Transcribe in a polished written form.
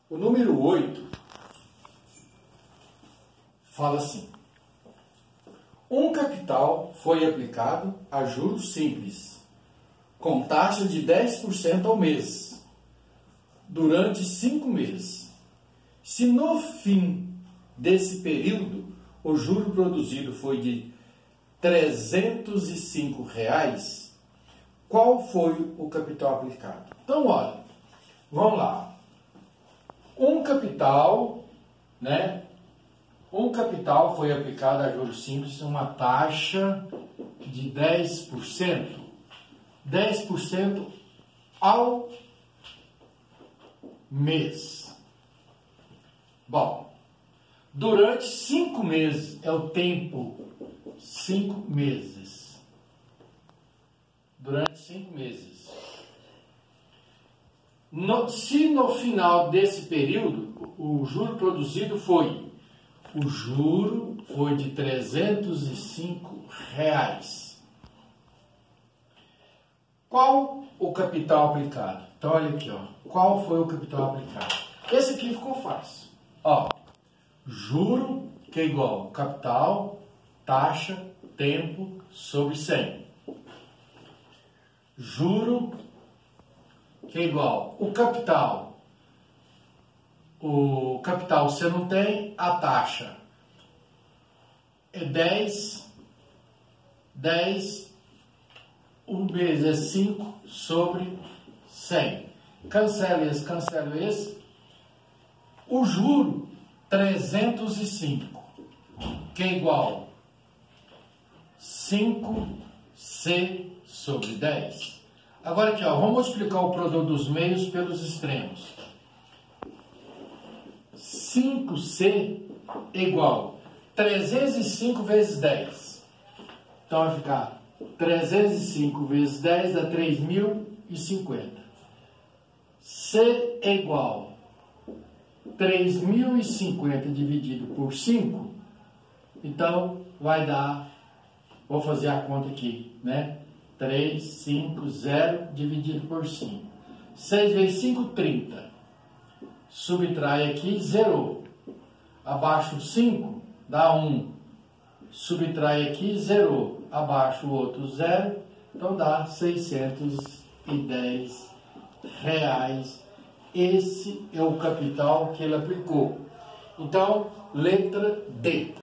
O número 8 fala assim: um capital foi aplicado a juros simples, com taxa de 10% ao mês, durante 5 meses. Se no fim desse período o juro produzido foi de R$305, qual foi o capital aplicado? Então, olha, vamos lá. Um capital foi aplicado a juros simples, uma taxa de 10%. 10% ao mês. Bom, durante 5 meses, é o tempo, 5 meses. Durante 5 meses. Se no final desse período, o juro produzido foi de R$305. Qual o capital aplicado? Então, olha aqui, ó. Qual foi o capital aplicado? Esse aqui ficou fácil. Ó, juro, que é igual capital, taxa, tempo, sobre 100. Juro, que é igual o capital. O capital você não tem, a taxa é 10, um mês é 5 sobre 100. Cancela esse. O juro, 305, que é igual 5C sobre 10. Agora aqui, ó, vamos multiplicar o produto dos meios pelos extremos. 5C é igual 305 vezes 10. Então vai ficar 305 vezes 10 dá 3.050. C é igual 3.050 dividido por 5. Então vai dar, vou fazer a conta aqui, né? 350 dividido por 5. 6 vezes 5, 30. Subtrai aqui, zerou. Abaixo 5, dá 1. Subtrai aqui, zerou. Abaixo o outro, 0. Então dá R$610. Esse é o capital que ele aplicou. Então, letra D.